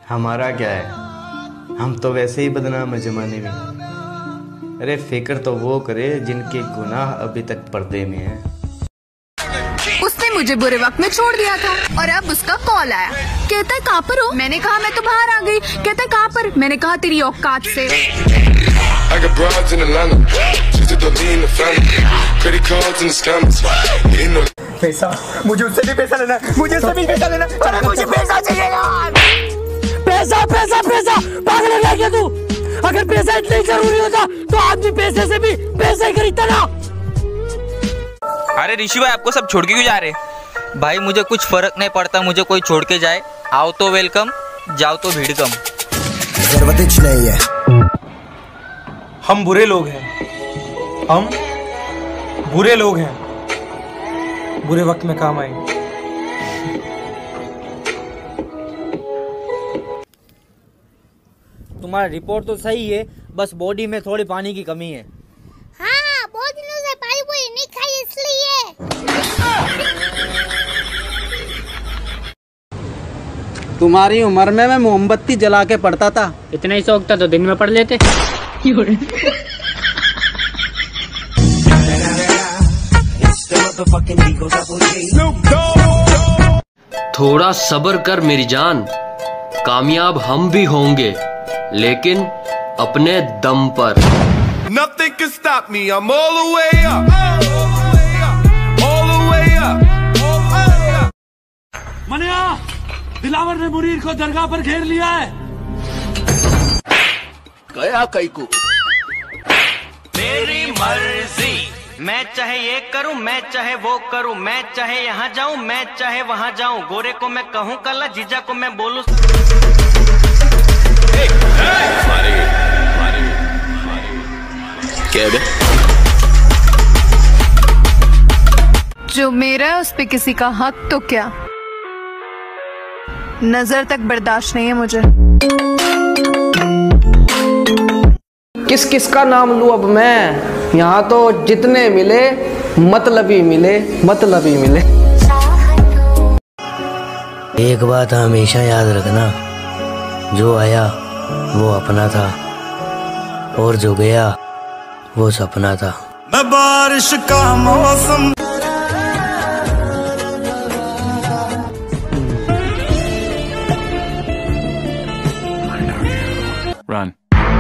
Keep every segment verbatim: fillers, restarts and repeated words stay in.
हमारा क्या है, हम तो वैसे ही बदनाम है जमाने में। अरे फिक्र तो वो करे जिनके गुनाह अभी तक पर्दे में है। उसने मुझे बुरे वक्त में छोड़ दिया था और अब उसका कॉल आया, कहता है कहाँ पर हो? मैंने कहा मैं तो बाहर आ गई। कहता है कहाँ पर? मैंने कहा तेरी औकात से। पैसा, मुझे उससे भी पैसा लेना, मुझे उससे भी पैसा लेना, अरे मुझे पैसा चाहिए यार। पैसा पैसा पैसा पागल है क्या तू? अगर पैसा इतना जरूरी होता तो आदमी पैसे से भी पैसा ही खरीदता ना। अरे ऋषि भाई, आपको सब छोड़ के क्यों जा रहे? भाई मुझे कुछ फर्क नहीं पड़ता, मुझे कोई छोड़ के जाए। आओ तो वेलकम, जाओ तो भीड़ कम। जरूरत नहीं है। हम बुरे लोग हैं, हम बुरे लोग हैं, बुरे वक्त में काम आएंगे। तुम्हारा रिपोर्ट तो सही है, बस बॉडी में थोड़ी पानी की कमी है। हाँ, बहुत दिनों से पानी पूरी नहीं खाई इसलिए। तुम्हारी उम्र में मैं मोमबत्ती जला के पढ़ता था। इतना ही शौक था तो दिन में पढ़ लेते। थोड़ा सब्र कर मेरी जान, कामयाब हम भी होंगे लेकिन अपने दम पर। Nothing can stop me, I'm all the way up, all the way up, all the way up. मनिया, दिलावर ने मुनीर को दरगाह पर घेर लिया है। गया कई को। मेरी मर्जी, मैं चाहे ये करूं, मैं चाहे वो करूं, मैं चाहे यहाँ जाऊं, मैं चाहे वहाँ जाऊं। गोरे को मैं कहूँ कल्ला, जीजा को मैं बोलूं। जो मेरा है उस पे किसी का हक तो क्या, नजर तक बर्दाश्त नहीं है मुझे। किस किस का नाम लूं अब मैं, यहाँ तो जितने मिले मतलबी मिले, मतलबी मिले। एक बात हमेशा याद रखना, जो आया वो अपना था और जो गया वो सपना था। मैं बारिश का मौसम। Run.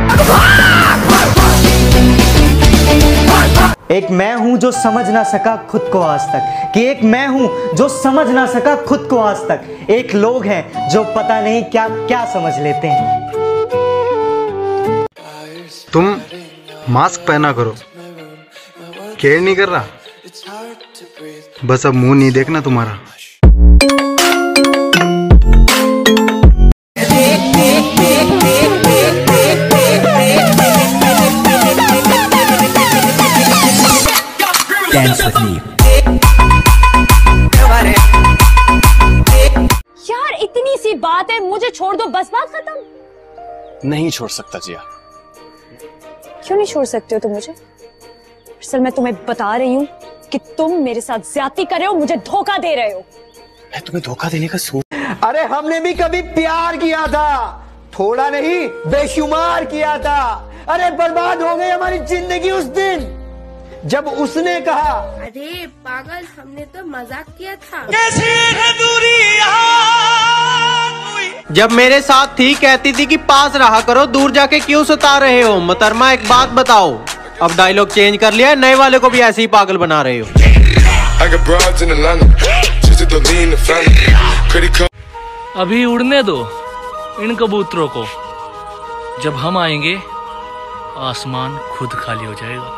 एक मैं हूं जो समझ ना सका खुद को आज तक, कि एक मैं हूं जो समझ ना सका खुद को आज तक। एक लोग हैं जो पता नहीं क्या क्या समझ लेते हैं। तुम मास्क पहना करो, केयर नहीं कर रहा, बस अब मुंह नहीं देखना तुम्हारा। यार इतनी सी बात है, मुझे छोड़ दो, बस बात खत्म। नहीं छोड़ सकता जिया। क्यों नहीं छोड़ सकते हो तुम मुझे? सर मैं तुम्हें बता रही हूँ कि तुम मेरे साथ ज्यादती कर रहे हो, मुझे धोखा दे रहे हो। मैं तुम्हें धोखा देने का सोच। अरे हमने भी कभी प्यार किया था, थोड़ा नहीं बेशुमार किया था। अरे बर्बाद हो गई हमारी जिंदगी उस दिन जब उसने कहा, अरे पागल, हमने तो मजाक किया था। कैसी है दूरी जब मेरे साथ थी कहती थी कि पास रहा करो, दूर जाके क्यों सता रहे हो? मोहतरमा एक बात बताओ, अब डायलॉग चेंज कर लिया है, नए वाले को भी ऐसे ही पागल बना रहे हो। अभी उड़ने दो इन कबूतरों को, जब हम आएंगे आसमान खुद खाली हो जाएगा।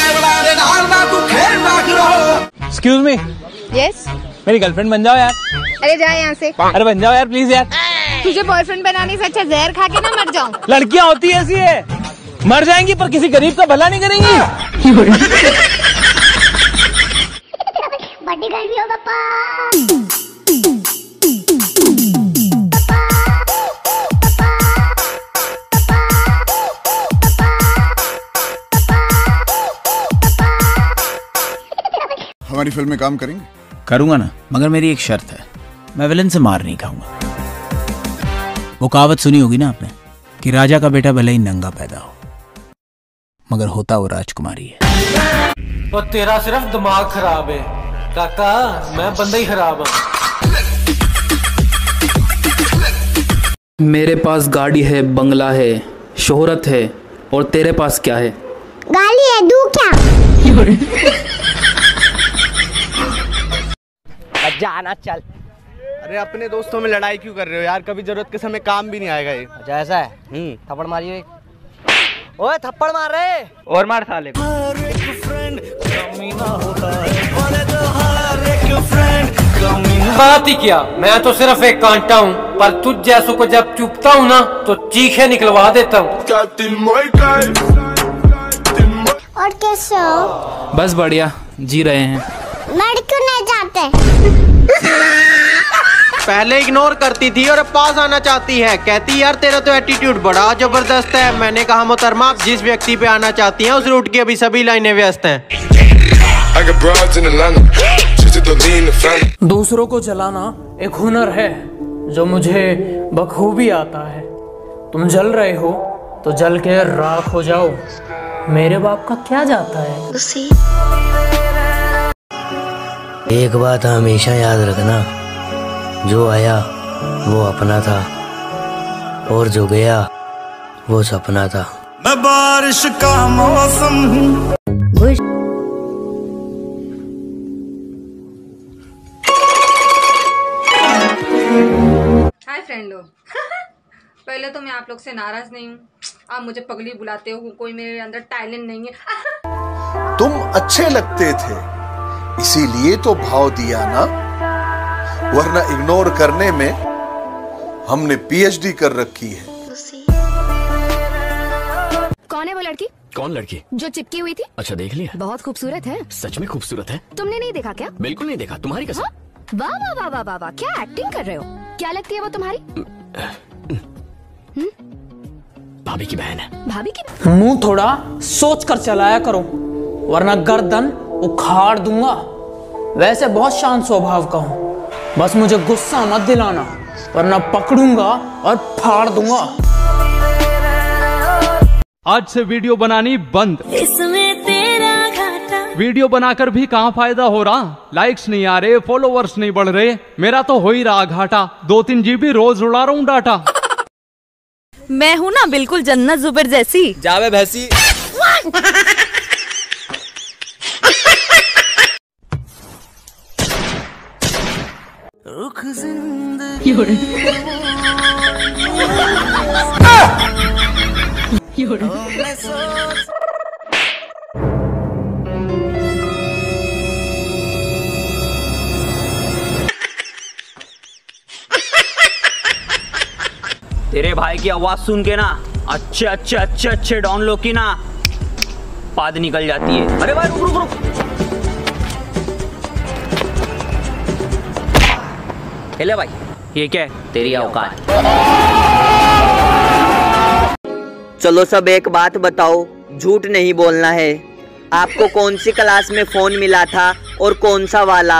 Excuse me, यस मेरी गर्लफ्रेंड बन जाओ यार। अरे जा यहाँ से। अरे बन जाओ यार प्लीज यार। तुझे बॉयफ्रेंड बनाने से अच्छा जहर खा के ना मर जाऊं। लड़कियां होती ऐसी है, मर जाएंगी पर किसी गरीब का भला नहीं करेंगी। बड़ी गर्मी हो पापा। हमारी फिल्म में काम करेंगे? करूंगा ना, मगर मेरी एक शर्त है, मैं विलन से मार नहीं खाऊंगा। वो कहावत सुनी होगी ना आपने कि राजा का बेटा भले ही नंगा पैदा हो मगर होता वो राजकुमारी है। और तेरा सिर्फ दिमाग खराब है काका, मैं बंदा ही खराब हूँ। मेरे पास गाड़ी है, बंगला है, शोहरत है, और तेरे पास क्या है? गाली है, दू क्या? जाना चल। अरे अपने दोस्तों में लड़ाई क्यों कर रहे हो यार? कभी जरूरत के समय काम भी नहीं आएगा ये। अच्छा ऐसा है? हम्म थप्पड़ मारिए। ओए थप्पड़ मार रहे और मार साले को। बात ही क्या, मैं तो सिर्फ एक कांटा हूँ, पर तुझ जैसों को जब चुपता हूँ ना तो चीखे निकलवा देता हूँ। और कैसे हो? बस बढ़िया, जी रहे हैं। लड़ क्यों नहीं जाते? पहले इग्नोर करती थी और अब पास आना चाहती है। कहती यार तेरा तो एटीट्यूड बड़ा जबरदस्त है। मैंने कहा मोहतरमा, आप जिस व्यक्ति पे आना चाहती हैं उस रूट की अभी सभी लाइनें व्यस्त हैं। दूसरों को जलाना एक हुनर है जो मुझे बखूबी आता है। तुम जल रहे हो तो जल के राख हो जाओ, मेरे बाप का क्या जाता है। एक बात हमेशा याद रखना, जो आया वो अपना था और जो गया वो सपना था। मैं बारिश का मौसम हूँ। हाय फ्रेंड लोग। पहले तो मैं आप लोग से नाराज नहीं हूँ, आप मुझे पगली बुलाते हो, कोई मेरे अंदर टैलेंट नहीं है। तुम अच्छे लगते थे इसीलिए तो भाव दिया ना, वरना इग्नोर करने में हमने पीएचडी कर रखी है। कौन है वो लड़की? कौन लड़की? जो चिपकी हुई थी। अच्छा देख लिया? बहुत खूबसूरत है। सच में खूबसूरत है? तुमने नहीं देखा क्या? बिल्कुल नहीं देखा, तुम्हारी कसम। वाह वाह वाह वाह वाह वाह, क्या एक्टिंग कर रहे हो? क्या लगती है वो तुम्हारी? भाभी की बहन है। भाभी की? मुंह थोड़ा सोच कर चलाया करो वरना गर्दन उखाड़ दूंगा। वैसे बहुत शांत स्वभाव का हूँ, बस मुझे गुस्सा मत दिलाना वरना पकड़ूंगा और फाड़ दूंगा। आज से वीडियो बनानी बंद। इसमें तेरा घाटा। वीडियो बनाकर भी कहाँ फायदा हो रहा? लाइक्स नहीं आ रहे, फॉलोवर्स नहीं बढ़ रहे, मेरा तो हो ही रहा घाटा। दो तीन जीबी रोज उड़ा रहा हूँ डाटा। मैं हूँ ना बिल्कुल जन्नत जुबैर जैसी। जावे भैंसी। रुख जिंदगी तेरे भाई की आवाज सुन के ना अच्छे अच्छे अच्छे अच्छे डॉन लोग की ना पाद निकल जाती है। अरे भाई रुक रुक रुक। ले भाई, ये क्या है? तेरी औकात। चलो सब एक बात बताओ, झूठ नहीं बोलना है। आपको कौन सी क्लास में फोन मिला था और कौन सा वाला?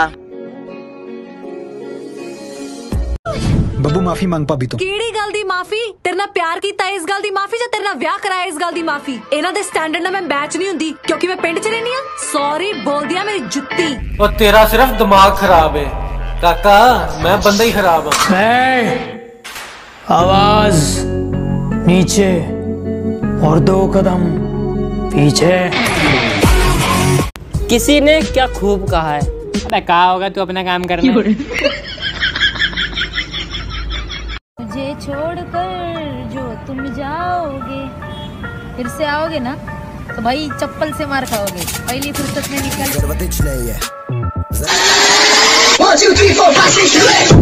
बब्बू माफी मांग पाबी तो ਕਿਹੜੀ ਗੱਲ ਦੀ ਮਾਫੀ? ਤੇਰੇ ਨਾਲ ਪਿਆਰ ਕੀਤਾ ਇਸ ਗੱਲ ਦੀ ਮਾਫੀ ਜਾਂ ਤੇਰੇ ਨਾਲ ਵਿਆਹ ਕਰਾਇਆ ਇਸ ਗੱਲ ਦੀ ਮਾਫੀ? ਇਹਨਾਂ ਦੇ ਸਟੈਂਡਰਡ ਨਾਲ ਮੈਂ ਮੈਚ ਨਹੀਂ ਹੁੰਦੀ ਕਿਉਂਕਿ ਮੈਂ ਪਿੰਡ 'ਚ ਰਹਿੰਦੀ ਆ। ਸੌਰੀ ਬੋਲਦੀ ਆ ਮੇਰੀ ਜੁੱਤੀ। और तेरा सिर्फ दिमाग खराब है काका, मैं बंदा ही खराब हूँ। आवाज नीचे और दो कदम पीछे। किसी ने क्या खूब कहा है? अबे कहा होगा तू अपना काम करना। मुझे छोड़कर जो तुम जाओगे, फिर से आओगे ना तो भाई चप्पल से मार खाओगे। पहली फुर्सत में निकल। One, two, three, four, five, six, seven.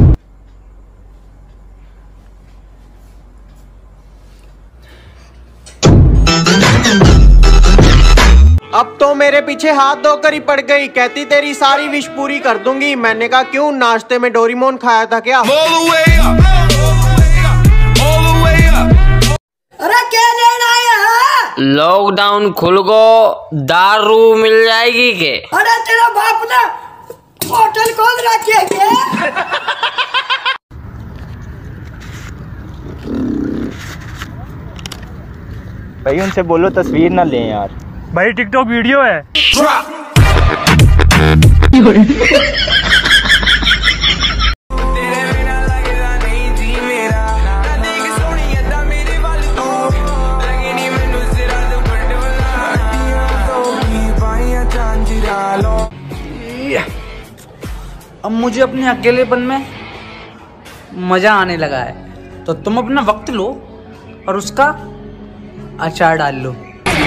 अब तो मेरे पीछे हाथ धोकर ही पड़ गई। कहती तेरी सारी विश पूरी कर दूंगी। मैंने कहा क्यों, नाश्ते में डोरीमोन खाया था क्या? अरे क्या लेना है? लॉकडाउन खुल गो, दारू मिल जाएगी के? अरे तेरा बाप ने होटल खोल रखी है क्या? भाई उनसे बोलो तस्वीर ना लें यार। भाई टिकटॉक वीडियो है। अब मुझे अपने अकेलेपन में मजा आने लगा है, तो तुम अपना वक्त लो और उसका अचार डाल लो।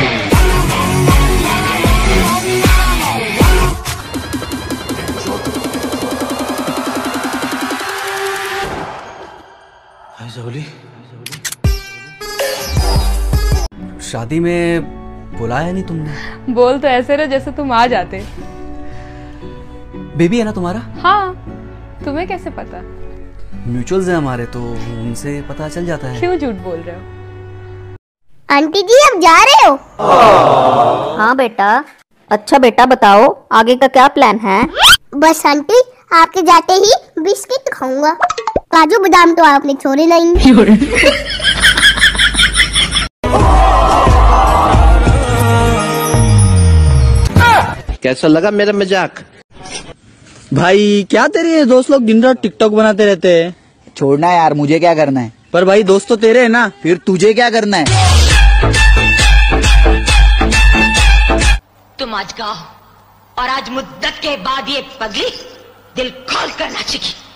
शादी में बुलाया नहीं तुमने? बोल तो ऐसे रहे जैसे तुम आ जाते। बेबी है ना तुम्हारा? हाँ, तुम्हें कैसे पता? म्यूचुअल्स है हमारे, तो उनसे पता चल जाता है। क्यों झूठ बोल रहे हो? आंटी जी अब जा रहे हो? हाँ बेटा। अच्छा बेटा बताओ आगे का क्या प्लान है? बस आंटी आपके जाते ही बिस्किट खाऊंगा, काजू बादाम तो आपने छोड़े नहीं। कैसा लगा मेरा मजाक? भाई क्या तेरे ये दोस्त लोग दिन रात टिकटॉक बनाते रहते हैं? छोड़ना यार, मुझे क्या करना है। पर भाई दोस्त तो तेरे है ना। फिर तुझे क्या करना है? तुम आज गाओ और आज मुद्दत के बाद ये पगली दिल खोल कर नाचेगी।